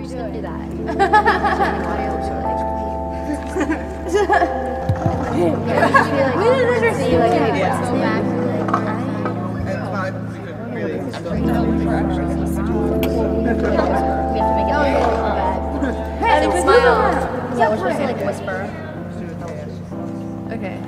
just gonna do that. We didn't understand. Like, go back. It's not really. We have to make it bad. Hey, And smile. Yeah, we're supposed to like whisper. Okay.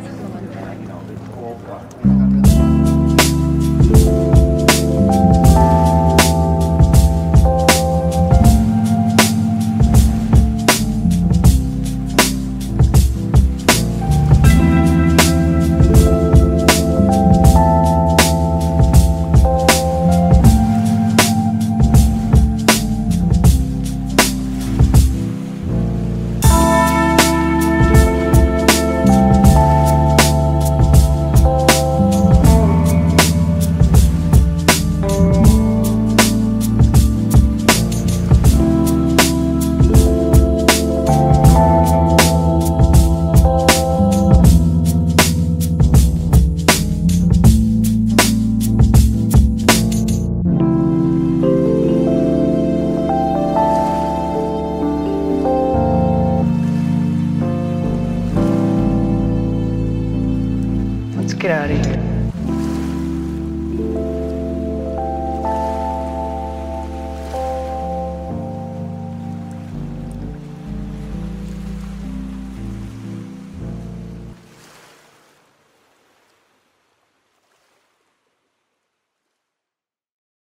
Let's get out of here.